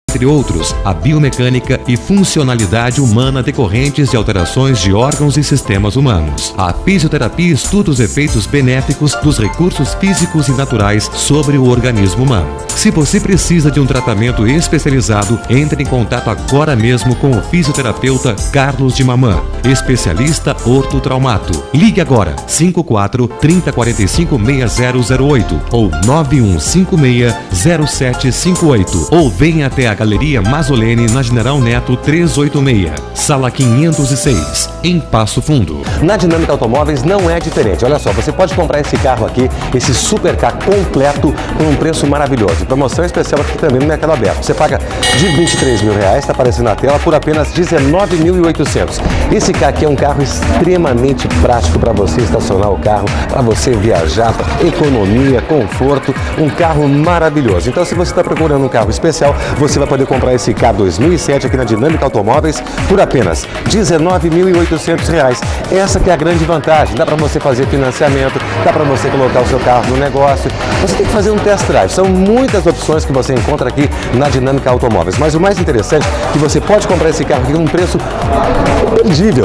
Entre outros, a biomecânica e funcionalidade humana decorrentes de alterações de órgãos e sistemas humanos. A fisioterapia estuda os efeitos benéficos dos recursos físicos e naturais sobre o organismo humano. Se você precisa de um tratamento especializado, entre em contato agora mesmo com o fisioterapeuta Carlos de Mamã, especialista ortotraumato. Ligue agora 54 3045 6008 ou 9156 0758 ou venha até a Galeria Mazzoleni na General Neto 386, sala 506, em Passo Fundo. Na Dinâmica Automóveis não é diferente. Olha só, você pode comprar esse carro aqui, esse super carro completo com um preço maravilhoso. Promoção especial aqui também no Mercado Aberto. Você paga de R$23 mil, está aparecendo na tela, por apenas R$19.800. Esse carro aqui é um carro extremamente prático para você estacionar o carro, para você viajar, economia, conforto, um carro maravilhoso. Então, se você está procurando um carro especial, você vai poder comprar esse carro 2007 aqui na Dinâmica Automóveis por apenas R$19.800. Essa que é a grande vantagem. Dá para você fazer financiamento, dá para você colocar o seu carro no negócio. Você tem que fazer um test drive. São muitas opções que você encontra aqui na Dinâmica Automóveis. Mas o mais interessante é que você pode comprar esse carro aqui com um preço imperdível,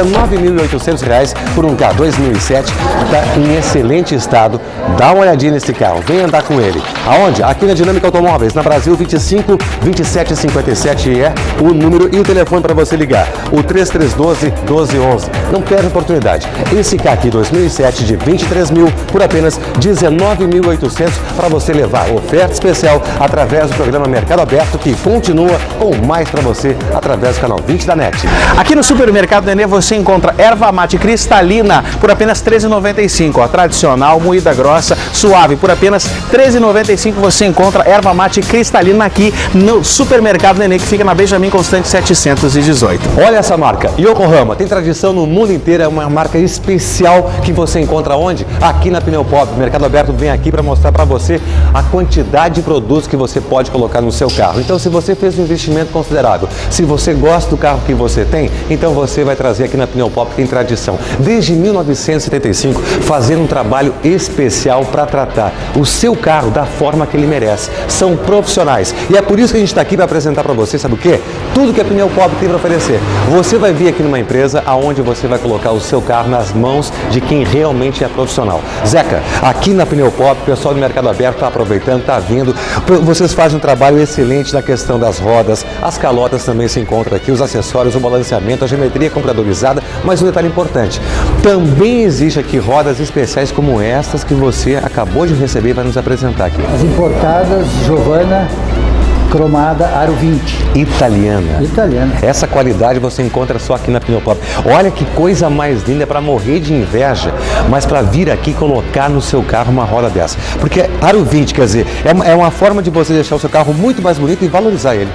R$19.800 por um carro 2007, está em excelente estado. Dá uma olhadinha nesse carro, vem andar com ele. Aonde? Aqui na Dinâmica Automóveis, na Brasil 25 27 57 é o número e o telefone para você ligar, o 3312 1211. Não perde a oportunidade. Esse carro aqui 2007 de 23 mil por apenas R$19.800 para você levar oferta especial através do programa Mercado Aberto, que continua com mais para você através do canal 20 da NET. Aqui no Supermercado Nenê você encontra erva mate cristalina por apenas R$13,95. A tradicional, moída grossa, suave, por apenas R$13,95 você encontra erva mate cristalina aqui no Supermercado Nenê, que fica na Benjamin Constante 718. Olha essa marca, Yokohama, tem tradição no mundo inteiro, é uma marca especial que você encontra onde? Aqui na Pneu Pop. O Mercado Aberto vem aqui para mostrar para você a quantidade de produtos que você pode colocar no seu carro. Então, se você fez um investimento considerável, se você gosta do carro que você tem, então você vai trazer aqui na Pneu Pop, que tem tradição desde 1975, fazendo um trabalho especial para tratar o seu carro da forma que ele merece. São profissionais e é por isso que a gente está aqui para apresentar para você, sabe o quê? Tudo que a Pneu Pop tem para oferecer. Você vai vir aqui numa empresa aonde você vai colocar o seu carro nas mãos de quem realmente é profissional. Zeca, aqui na Pneu Pop, o pessoal do Mercado Aberto está aproveitando, está vindo. Vocês fazem um trabalho excelente na questão das rodas, as calotas também se encontram aqui, os acessórios, o balanceamento, a geometria computadorizada, mas um detalhe importante, também existe aqui rodas especiais como estas que você acabou de receber e vai nos apresentar aqui. As importadas Giovanna cromada Aro 20. Italiana. Italiana. Essa qualidade você encontra só aqui na Pneu Pop. Olha que coisa mais linda, para morrer de inveja, mas para vir aqui colocar no seu carro uma roda dessa. Porque Aro 20, quer dizer, é uma forma de você deixar o seu carro muito mais bonito e valorizar ele.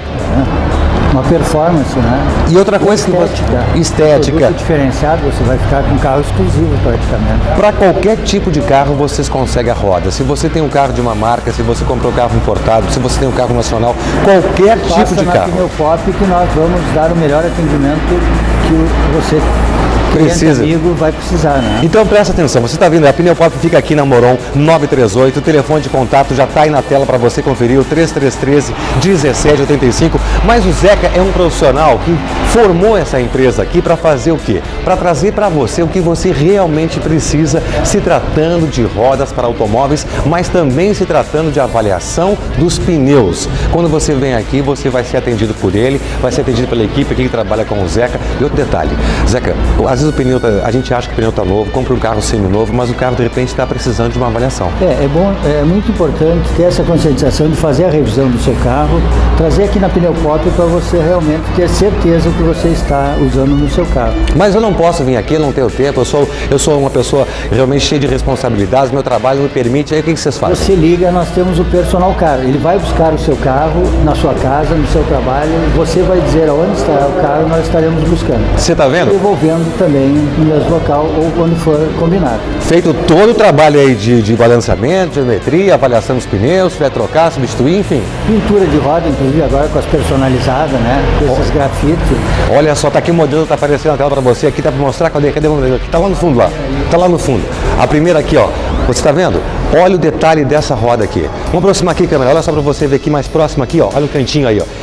Uma performance, né? E outra coisa estética. Produto diferenciado, você vai ficar com um carro exclusivo praticamente. Para qualquer tipo de carro vocês conseguem a roda. Se você tem um carro de uma marca, se você comprou um carro importado, se você tem um carro nacional, qualquer tipo de carro. Pneu Pop que nós vamos dar o melhor atendimento que você precisa. Amigo vai precisar, né? Então presta atenção, você está vendo, a Pneu Pop fica aqui na Moron 938, o telefone de contato já está aí na tela para você conferir, o 3313 1785, mas o Zeca é um profissional que formou essa empresa aqui para fazer o quê? Para trazer para você o que você realmente precisa, se tratando de rodas para automóveis, mas também se tratando de avaliação dos pneus. Quando você vem aqui, você vai ser atendido por ele, vai ser atendido pela equipe aqui que trabalha com o Zeca. E outro detalhe, Zeca, às vezes o pneu, a gente acha que o pneu está novo, compra um carro semi-novo, mas o carro de repente está precisando de uma avaliação. É muito importante ter essa conscientização de fazer a revisão do seu carro, trazer aqui na Pneu Pop para você realmente ter certeza que você está usando no seu carro. Mas eu não posso vir aqui, não tenho tempo, eu sou uma pessoa realmente cheia de responsabilidades, meu trabalho não me permite, aí o que vocês fazem? Você liga, nós temos o personal car, ele vai buscar o seu carro na sua casa, no seu trabalho, você vai dizer aonde está o carro, nós estaremos buscando. Você está vendo? Devolvendo também no mesmo local ou quando for combinado. Feito todo o trabalho aí de balanceamento, geometria, avaliação dos pneus, se vai trocar, substituir, enfim. Pintura de roda, inclusive agora com as personalizadas, né? Com esses grafites. Olha só, tá aqui o modelo, tá aparecendo na tela para você, aqui tá para mostrar, cadê o modelo? Aqui tá lá no fundo, lá. Tá lá no fundo. A primeira aqui, ó. Você está vendo? Olha o detalhe dessa roda aqui. Vamos aproximar aqui, câmera. Olha só para você ver aqui mais próximo aqui, ó. Olha o cantinho aí, ó.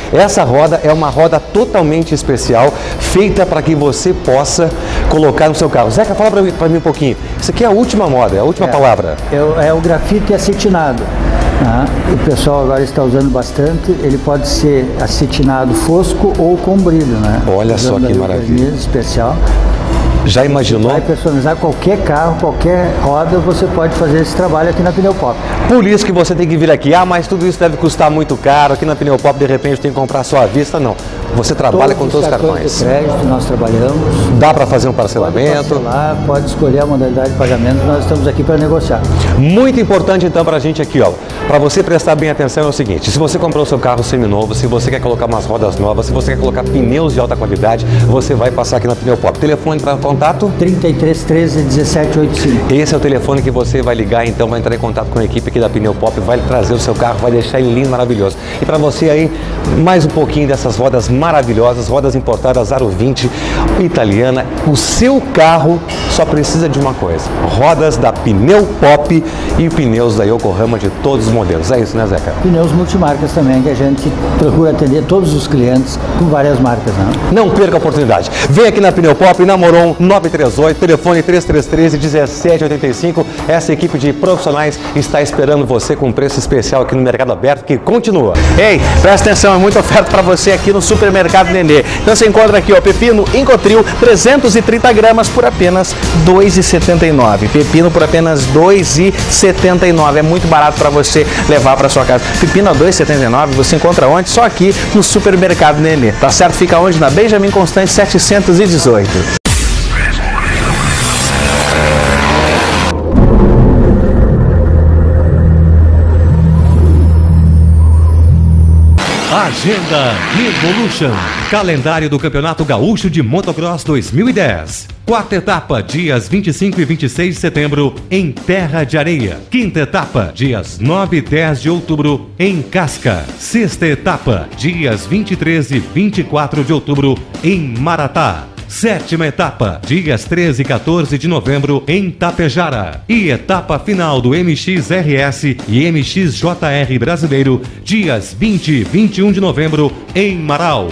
Essa roda é uma roda totalmente especial, feita para que você possa colocar no seu carro. Zeca, fala para mim um pouquinho. Isso aqui é a última moda, é a última palavra. É o grafite acetinado. O pessoal agora está usando bastante. Ele pode ser acetinado fosco ou com brilho, né? Olha só que maravilha. Especial. Já imaginou? Vai personalizar qualquer carro, qualquer roda, você pode fazer esse trabalho aqui na Pneu Pop. Por isso que você tem que vir aqui. Ah, mas tudo isso deve custar muito caro. Aqui na Pneu Pop, de repente, tem que comprar só à vista. Não. Você trabalha com todos os cartões. De crédito, nós trabalhamos. Dá para fazer um parcelamento? Pode parcelar, pode escolher a modalidade de pagamento. Nós estamos aqui para negociar. Muito importante, então, para a gente aqui, ó. Para você prestar bem atenção é o seguinte: se você comprou o seu carro seminovo, se você quer colocar umas rodas novas, se você quer colocar pneus de alta qualidade, você vai passar aqui na Pneu Pop. Telefone para contato? 33 13 17 85. Esse é o telefone que você vai ligar, então vai entrar em contato com a equipe aqui da Pneu Pop, vai trazer o seu carro, vai deixar ele lindo, maravilhoso. E para você aí, mais um pouquinho dessas rodas maravilhosas, rodas importadas Aro 20, italiana. O seu carro só precisa de uma coisa: rodas da Pneu Pop e pneus da Yokohama de todos os modelos. É isso, né, Zeca? Pneus multimarcas também, que a gente procura atender todos os clientes com várias marcas, né? Não perca a oportunidade. Vem aqui na Pneu Pop, na Moron 938, telefone 3313 1785. Essa equipe de profissionais está esperando você com preço especial aqui no Mercado Aberto, que continua. Ei, presta atenção, é muita oferta para você aqui no Supermercado Nenê. Então você encontra aqui, ó, pepino Incotril 330 gramas por apenas R$ 2,79. Pepino por apenas R$ 2,79. É muito barato para você levar para sua casa. Pepino a R$ 2,79 você encontra onde? Só aqui no Supermercado Nenê. Tá certo? Fica onde? Na Benjamin Constant 718. Agenda Revolution. Calendário do Campeonato Gaúcho de Motocross 2010. Quarta etapa, dias 25 e 26 de setembro, em Terra de Areia. Quinta etapa, dias 9 e 10 de outubro, em Casca. Sexta etapa, dias 23 e 24 de outubro, em Maratá. Sétima etapa, dias 13 e 14 de novembro, em Tapejara. E etapa final do MXRS e MXJR Brasileiro, dias 20 e 21 de novembro, em Marau.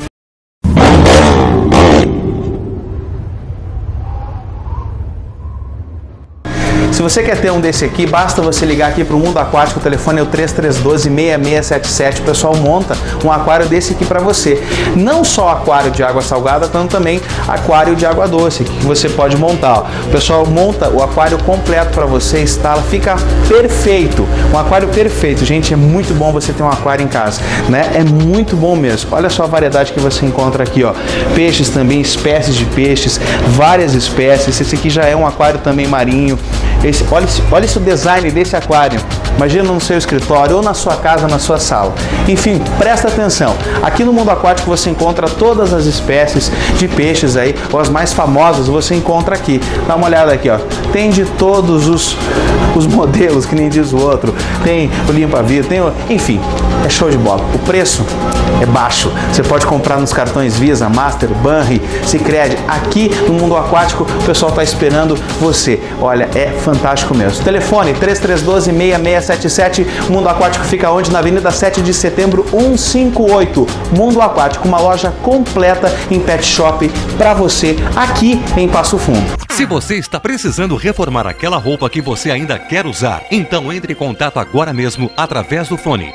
Se você quer ter um desse aqui, basta você ligar aqui para o Mundo Aquático, o telefone é o 3312-6677, o pessoal monta um aquário desse aqui para você. Não só aquário de água salgada, como também aquário de água doce, que você pode montar. Ó. O pessoal monta o aquário completo para você, instala, fica perfeito. Um aquário perfeito, gente, é muito bom você ter um aquário em casa, né? É muito bom mesmo. Olha só a variedade que você encontra aqui, ó. Peixes também, espécies de peixes, várias espécies. Esse aqui já é um aquário também marinho. Olha esse design desse aquário. Imagina no seu escritório ou na sua casa, na sua sala. Enfim, presta atenção. Aqui no Mundo Aquático você encontra todas as espécies de peixes aí, ou as mais famosas você encontra aqui. Dá uma olhada aqui, ó. Tem de todos os modelos, que nem diz o outro. Tem o limpa-vidro, enfim, é show de bola. O preço é baixo. Você pode comprar nos cartões Visa, Master, Banri, Sicredi. Aqui no Mundo Aquático o pessoal está esperando você. Olha, é fantástico mesmo. Telefone 3312-6677. Mundo Aquático fica onde? Na Avenida 7 de Setembro 158. Mundo Aquático, uma loja completa em pet shop para você aqui em Passo Fundo. Se você está precisando reformar aquela roupa que você ainda quer usar, então entre em contato agora mesmo através do fone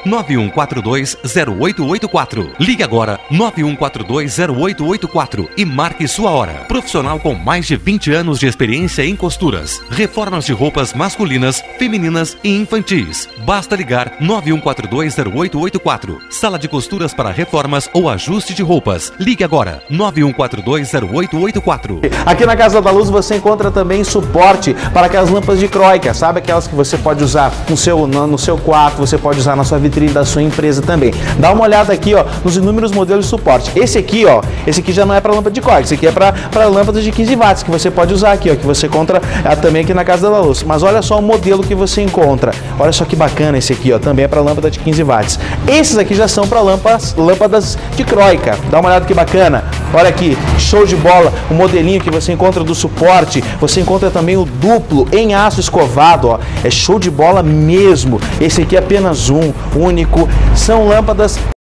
9142-0884. Ligue agora 9142-0884 e marque sua hora. Profissional com mais de 20 anos de experiência em costuras, reformas de roupas masculinas, femininas e infantis. Basta ligar 9142-0884. Sala de costuras para reformas ou ajuste de roupas. Ligue agora 9142-0884. Aqui na Casa da Luz você encontra também suporte para aquelas lâmpadas dicróicas, sabe? Aquelas que você pode usar no seu quarto, você pode usar na sua vitrine da sua empresa também. Dá uma olhada aqui, ó, nos inúmeros modelos de suporte. Esse aqui, ó, esse aqui já não é para lâmpada dicróica, esse aqui é para lâmpadas de 15 watts, que você pode usar aqui, ó, que você encontra também aqui na Casa da Luz. Mas olha só o modelo que você encontra. Olha só que bacana esse aqui, ó, também é para lâmpada de 15 watts. Esses aqui já são para lâmpadas dicróica. Dá uma olhada que bacana. Olha aqui, show de bola, o modelinho que você encontra do suporte. Você encontra também o duplo em aço escovado, ó. É show de bola mesmo. Esse aqui é apenas um, único. São lâmpadas